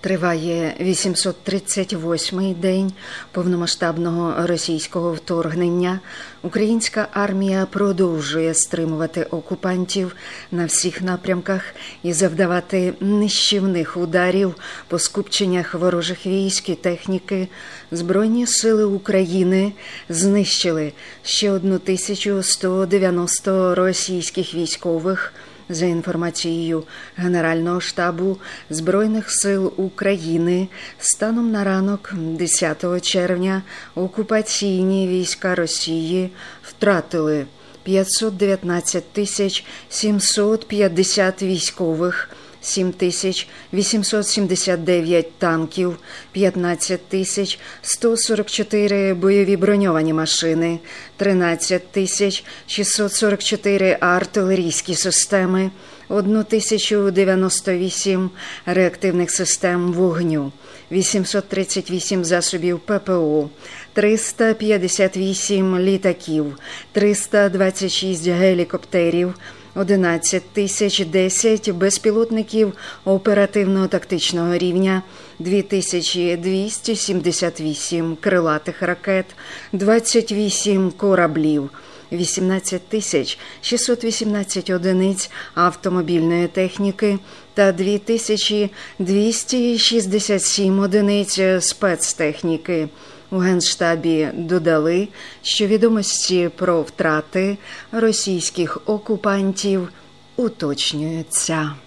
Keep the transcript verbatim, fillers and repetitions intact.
Триває вісімсот тридцять восьмий день повномасштабного російського вторгнення. Українська армія продовжує стримувати окупантів на всіх напрямках і завдавати нищівних ударів по скупченнях ворожих військ і техніки. Збройні сили України знищили ще одну тисячу сто дев'яносто російських військових. За інформацією Генерального штабу Збройних сил України, станом на ранок десятого червня окупаційні війська Росії втратили п'ятсот дев'ятнадцять тисяч сімсот п'ятдесят військових, сім тисяч вісімсот сімдесят дев'ять танків, п'ятнадцять тисяч сто сорок чотири бойові броньовані машини, тринадцять тисяч шістсот сорок чотири артилерійські системи, тисячу дев'яносто вісім реактивних систем вогню, вісімсот тридцять вісім засобів ППО, триста п'ятдесят вісім літаків, триста двадцять шість гелікоптерів, одинадцять тисяч десять безпілотників оперативно-тактичного рівня, дві тисячі двісті сімдесят вісім крилатих ракет, двадцять вісім кораблів, вісімнадцять тисяч шістсот вісімнадцять одиниць автомобільної техніки та дві тисячі двісті шістдесят сім одиниць спецтехніки. У Генштабі додали, що відомості про втрати російських окупантів уточнюються.